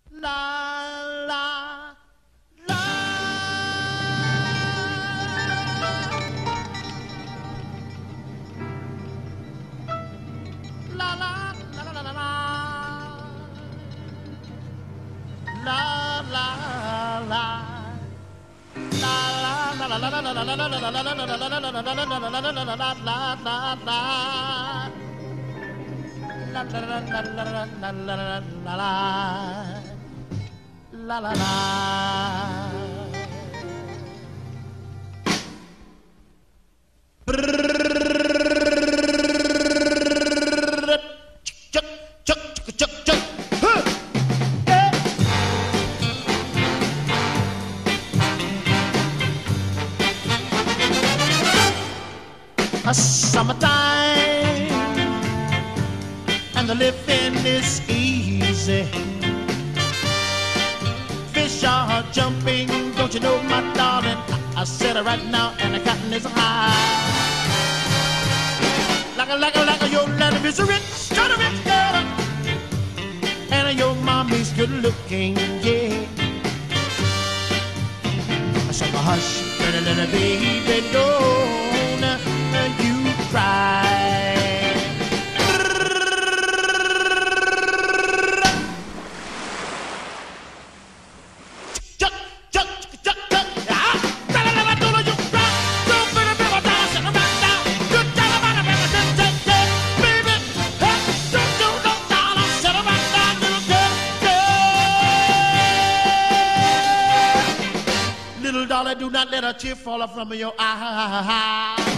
La la la. La la la la la la. La la la. La la la. Summertime and the living is easy. Fish are jumping, don't you know, my darling? I said it right now, and the cotton is high. Like a, your land is a rich, kind of rich girl, and your mommy's good looking, yeah. I said, hush, little baby, don't you cry. Little darling, do not let a tear fall from your eye.